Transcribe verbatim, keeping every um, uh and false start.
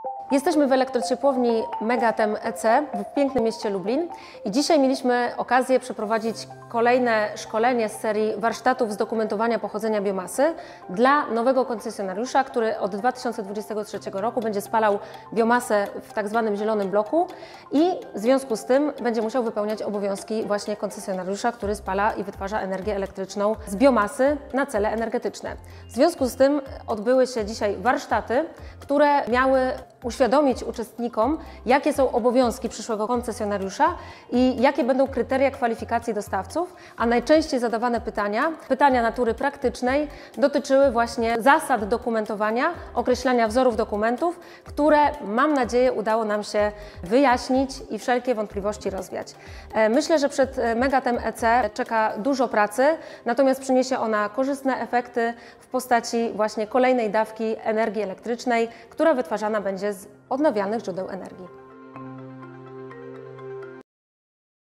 Jesteśmy w elektrociepłowni Megatem E C w pięknym mieście Lublin i dzisiaj mieliśmy okazję przeprowadzić kolejne szkolenie z serii warsztatów zdokumentowania pochodzenia biomasy dla nowego koncesjonariusza, który od dwa tysiące dwudziestego trzeciego roku będzie spalał biomasę w tak zwanym zielonym bloku i w związku z tym będzie musiał wypełniać obowiązki właśnie koncesjonariusza, który spala i wytwarza energię elektryczną z biomasy na cele energetyczne. W związku z tym odbyły się dzisiaj warsztaty, które miały uświadomić uczestnikom, jakie są obowiązki przyszłego koncesjonariusza i jakie będą kryteria kwalifikacji dostawców, a najczęściej zadawane pytania, pytania natury praktycznej, dotyczyły właśnie zasad dokumentowania, określania wzorów dokumentów, które, mam nadzieję, udało nam się wyjaśnić i wszelkie wątpliwości rozwiać. Myślę, że przed Megatem E C czeka dużo pracy, natomiast przyniesie ona korzystne efekty w postaci właśnie kolejnej dawki energii elektrycznej, która wytwarzana będzie z odnawialnych źródeł energii.